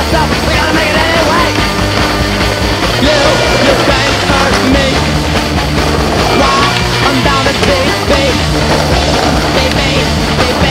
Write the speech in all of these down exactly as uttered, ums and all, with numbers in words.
so we gotta make it anyway. You, you can't hurt me. Why? I'm down to B B. B B, B B.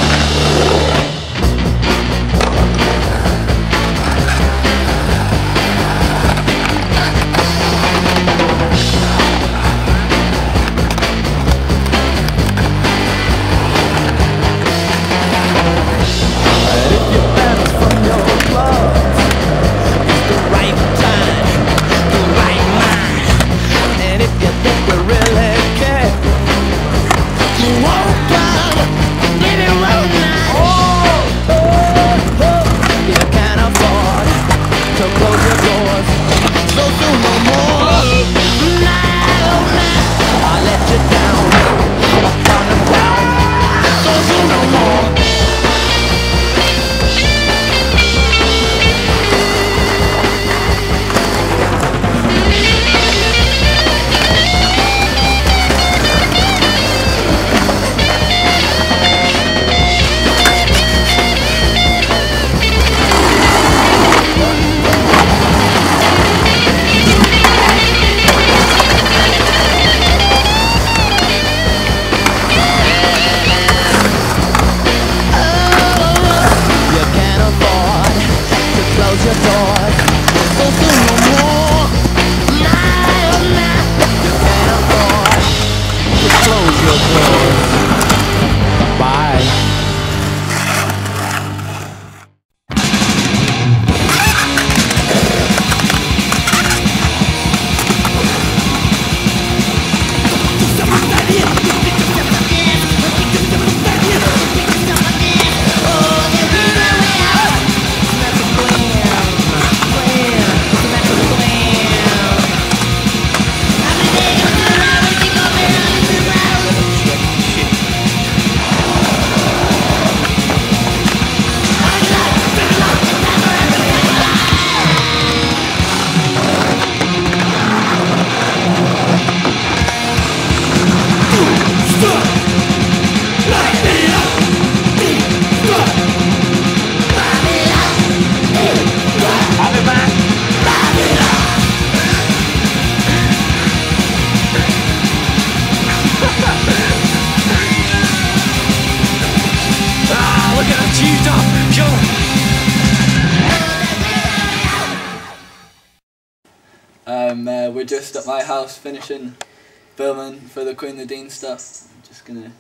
Um, uh, we're just at my house finishing filming for the Queen of the Deen stuff. I'm just gonna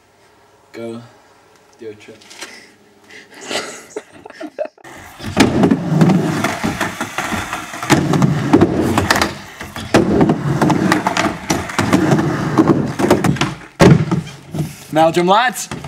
go do a trip. Meldrum lads!